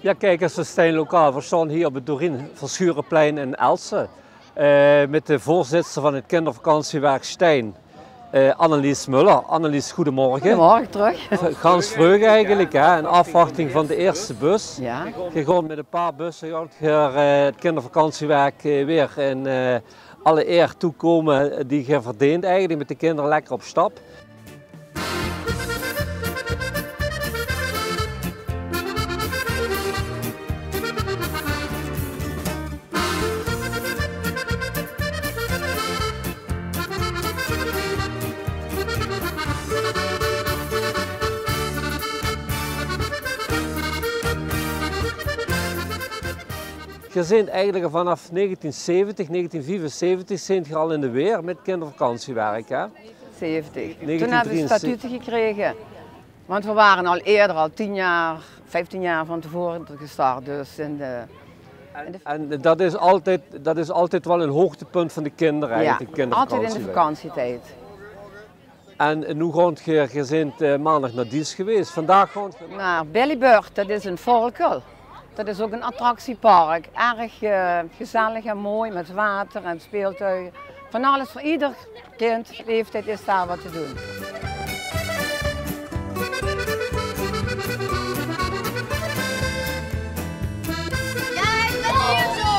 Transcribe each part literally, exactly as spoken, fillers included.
Ja, kijk eens, we staan lokaal. We staan hier op het Dorien Verschurenplein in Elsen. Uh, met de voorzitter van het kindervakantiewerk Stijn, uh, Annelies Muller. Annelies, goedemorgen. Goedemorgen terug. Gans vreug eigenlijk, hè, in afwachting van de eerste bus. Ja. Je gaat met een paar bussen gaat je, uh, het kindervakantiewerk uh, weer in uh, alle eer toekomen die je verdient eigenlijk, met de kinderen lekker op stap. Je bent eigenlijk vanaf negentien zeventig, negentien vierenzeventig zijn je al in de weer met kindervakantiewerk, hè? zeventig. Toen hebben we statuten gekregen. Want we waren al eerder, al tien jaar, vijftien jaar van tevoren gestart. Dus in de, in de... En dat is, altijd, dat is altijd wel een hoogtepunt van de kinderen, ja, de altijd in de vakantietijd. En nu gaat je, je bent uh, maandag naar Diels geweest. Vandaag gaat je... Naar Bellybird, dat is een volkel. Dat is ook een attractiepark. Erg uh, gezellig en mooi met water en speeltuigen. Van alles voor ieder kind, leeftijd is daar wat te doen. Ja, ik ben hier zo.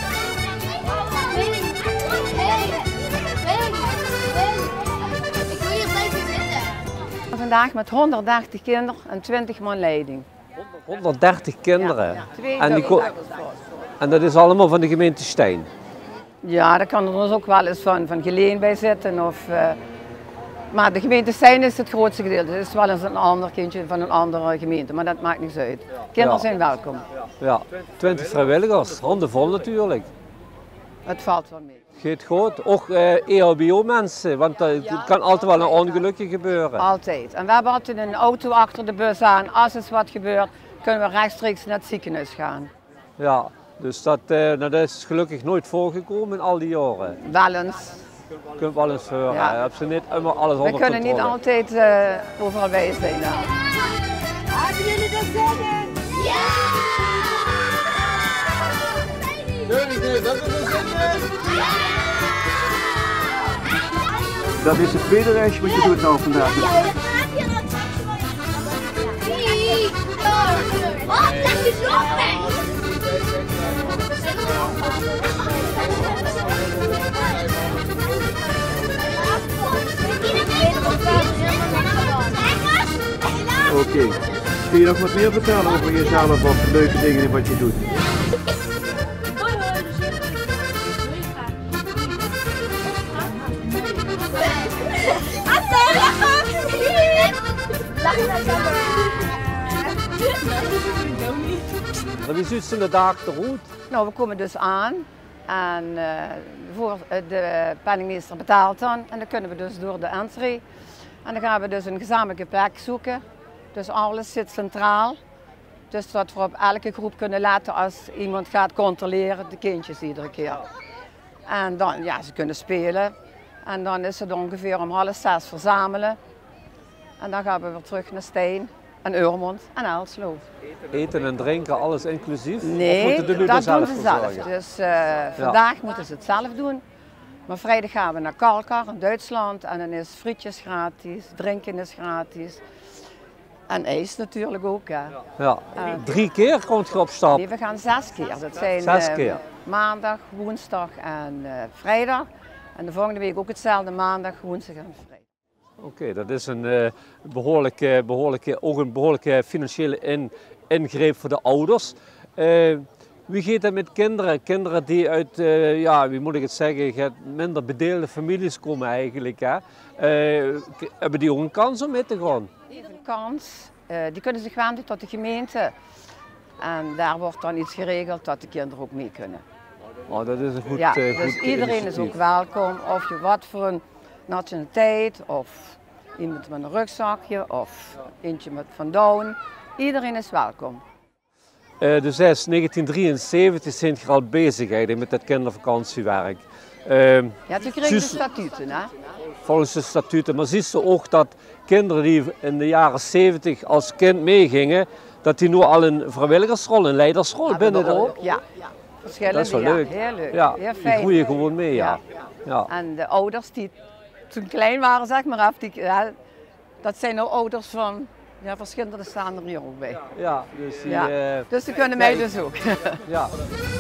Ik wil hier blijven zitten. Vandaag met honderddertig kinderen en twintig man leiding. honderddertig kinderen. Ja, twee en, die en dat is allemaal van de gemeente Stijn? Ja, daar kan er ons ook wel eens van, van Geleen bij zitten. Of, uh, maar de gemeente Stijn is het grootste gedeelte. Het is wel eens een ander kindje van een andere gemeente, maar dat maakt niets uit. Kinderen ja. zijn welkom. Ja, twintig vrijwilligers, handenvol natuurlijk. Het valt wel mee. Geet goed. Ook uh, E H B O-mensen, want uh, ja, het kan altijd wel een ongelukje gebeuren. Altijd. En we hebben altijd een auto achter de bus aan. Als er wat gebeurt, kunnen we rechtstreeks naar het ziekenhuis gaan. Ja, dus dat, uh, dat is gelukkig nooit voorgekomen in al die jaren. Wel eens. Je kunt wel eens horen. Ja. Je hebt ze niet immer alles onder controle. We kunnen niet altijd uh, overal bij zijn. Ja. Hebben jullie dat zeggen? Ja! Dat is het tweede reisje wat je doet nou vandaag. Oh, dat is nog weg! Oké. Okay. Kun je nog wat meer vertellen over jezelf of de leuke dingen wat je doet? Wie ziet in de dag de route? Nou, we komen dus aan en uh, voor de penningmeester betaalt dan en dan kunnen we dus door de entree. En dan gaan we dus een gezamenlijke plek zoeken. Dus alles zit centraal. Dus dat we op elke groep kunnen laten als iemand gaat controleren, de kindjes iedere keer. En dan, ja, ze kunnen spelen. En dan is het ongeveer om half zes verzamelen. En dan gaan we weer terug naar Stijn en Eurmond en Elslo. Eten en drinken, alles inclusief? Nee, of de dat zelf doen ze zelf. Dus uh, vandaag ja. moeten ze het zelf doen. Maar vrijdag gaan we naar Kalkar in Duitsland en dan is frietjes gratis, drinken is gratis. En ijs natuurlijk ook. Hè. Ja. Uh, Drie keer komt je op stap? Nee, we gaan zes keer. Dat zijn zes keer. Uh, maandag, woensdag en uh, vrijdag. En de volgende week ook hetzelfde, maandag, woensdag en vrijdag. Oké, okay, dat is een uh, behoorlijke, behoorlijke, ook een behoorlijke financiële in, ingreep voor de ouders. Uh, wie gaat dat met kinderen? Kinderen die uit, uh, ja, wie moet ik het zeggen, minder bedeelde families komen eigenlijk. Hè? Uh, hebben die ook een kans om mee te gaan? Die hebben een kans. Uh, die kunnen zich wenden tot de gemeente. En daar wordt dan iets geregeld dat de kinderen ook mee kunnen. Oh, dat is een goed, ja, uh, dus goed iedereen initiatief. is ook welkom, of je wat voor een nationaliteit, of iemand met een rugzakje, of eentje met Van Down. Iedereen is welkom. Uh, dus sinds negentien drieënzeventig zijn je al bezig eigenlijk met het kindervakantiewerk. Uh, ja, toen kreeg je de statuten, hè? volgens de statuten. Maar ziet ze ook dat kinderen die in de jaren zeventig als kind meegingen, dat die nu al een vrijwilligersrol, een leidersrol Hebben binnen we de... ook, ja. Verschillende, Dat is wel ja, leuk. heel leuk. Ja, heel die fijn. groeien gewoon mee, ja. Ja. ja. En de ouders die toen klein waren, zeg maar, die, ja, dat zijn nou ouders van, ja, verschillende staan er hier ook bij. Ja, dus die... Ja. eh, Dus die kunnen mij ja, dus ook. ja.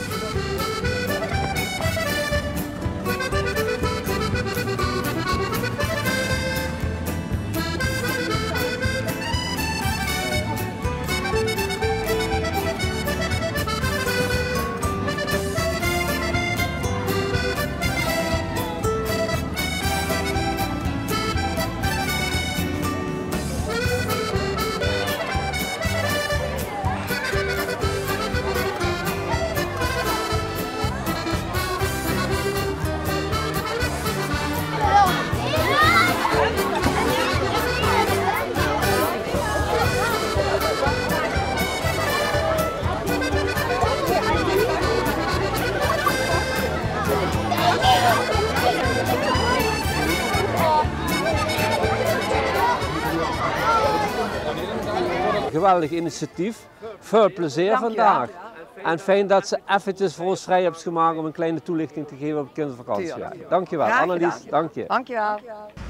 Geweldig initiatief, veel plezier Dank je vandaag. En fijn dat ze eventjes voor ons vrij hebt gemaakt om een kleine toelichting te geven op kindervakantie. Tuurlijk. Dankjewel, Graag Annelies, gedaan. dank je. Dankjewel.